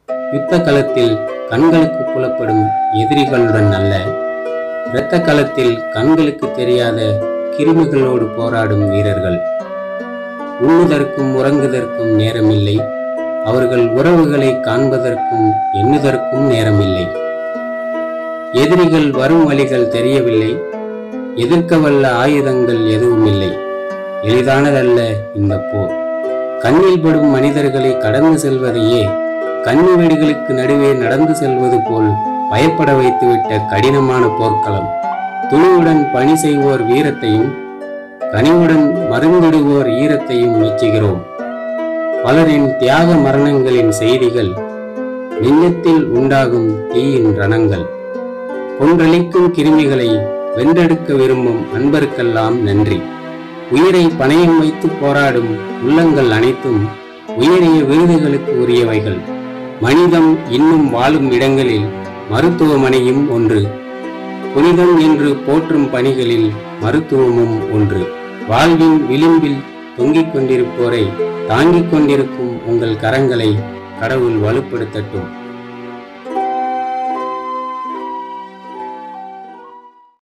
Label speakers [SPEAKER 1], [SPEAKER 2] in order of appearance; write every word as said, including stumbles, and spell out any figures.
[SPEAKER 1] யுத்த களத்தில் கண்களுக்கு புலப்படும் எதிரிகளுடன் அல்ல, இரத்த களத்தில் கண்களுக்கு தெரியாத கிருமிகளோடு போராடும் வீரர்கள். உண்ணுதற்கும் உறங்குதற்கும் நேரமில்லை, அவர்கள் உறவுகளை காண்பதற்கும் எண்ணுதற்கும் நேரமில்லை. எதிரிகள் வரும் வழிகள் தெரியவில்லை, எதிர்க்க வல்ல ஆயுதங்கள் எதுவும் இல்லை. எளிதானதல்ல இந்த போர். கண்ணில் படும் மனிதர்களை கடந்து செல்வதையே கண்ணி வெடிகளுக்கு நடுவே நடந்து செல்வது போல் பயப்பட வைத்துவிட்ட கடினமான போர்க்களம். துணிவுடன் பணி செய்வோர் வீரத்தையும் கனிவுடன் மருந்திடுவோர் ஈரத்தையும் மெச்சுகிறோம். பலரின் தியாக மரணங்களின் செய்திகள், நெஞ்சத்தில் உண்டாகும் தீயின் ரணங்கள். கொன்றளிக்கும் கிருமிகளை வென்றெடுக்க விரும்பும் அன்பருக்கெல்லாம் நன்றி. உயிரை பணயம் வைத்து போராடும் உள்ளங்கள் அனைத்தும் உயரிய விருதுகளுக்கு உரியவைகள். மனிதம் இன்னும் வாழும் இடங்களில் மருத்துவமனையும் ஒன்று. புனிதம் என்று போற்றும் பணிகளில் மருத்துவமும் ஒன்று. வாழ்வின் விளிம்பில் தொங்கிக் கொண்டிருப்போரை தாங்கிக் கொண்டிருக்கும் உங்கள் கரங்களை கடவுள் வலுப்படுத்தட்டும்.